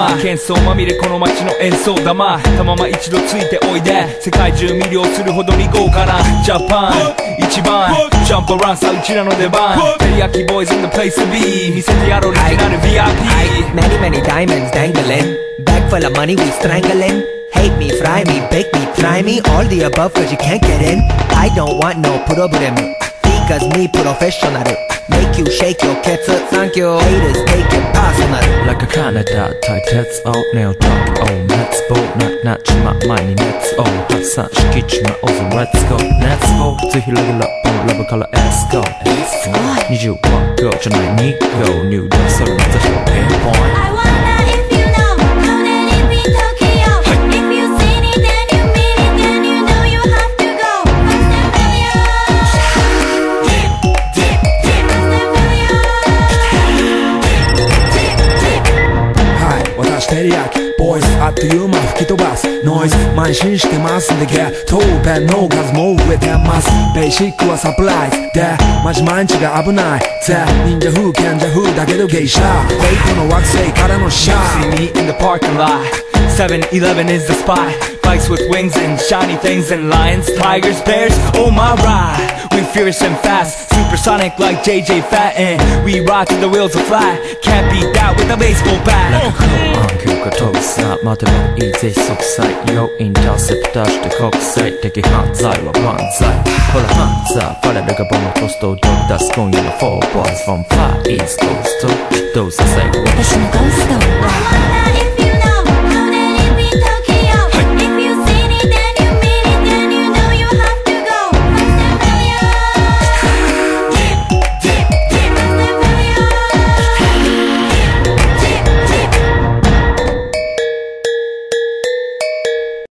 ま喧騒まみれこの街の演奏玉たまま一度ついておいで世界中魅了するほどに豪華なジャパン一番ジャンプアランさうちらの出番テリヤキボーイズ in the place to be 見せてやろうオリジナル VIP Many many diamonds dangling Bag full of money we strangling Hate me, fry me, bake me, try me All the above cause you can't get in I don't want no problem Because me professional Make you shake your cats Thank you Haters take it personal Like a Canada 対鉄をネオドッグを熱望なっちま前に熱を発散しきちまおうぜ Let's go Let's go ぜひレギュラーラブから Let's go 20万個じゃない2個入力する目指しのピンポイント I wonder if you know How they live in Tokyo If you seen it then you mean it Then you know you have to go First and furious First and furious はい、私テリヤキボイスあっという間吹き飛ばすノイズ慢心してますんでゲットペンの数も増えてますベーシックはサプライズでマジ毎日が危ないぜ忍者風賢者風だけど芸者フェイクの惑星からのシャー See me in the parking lot 7-Eleven is the spot Bikes with wings and shiny things and lions, tigers, bears, oh my ride We fierce and fast, supersonic like JJ Fatten We ride till the wheels are flat Can't beat that with a baseball bat Like a cool on 急が飛ぶさ待てばいいぜ即歳よインターセプターして国際的犯罪は万歳ほらハンザーファレルがボムトストを取り出す今夜の4 boys from far east coast どうせ最後私のゴースト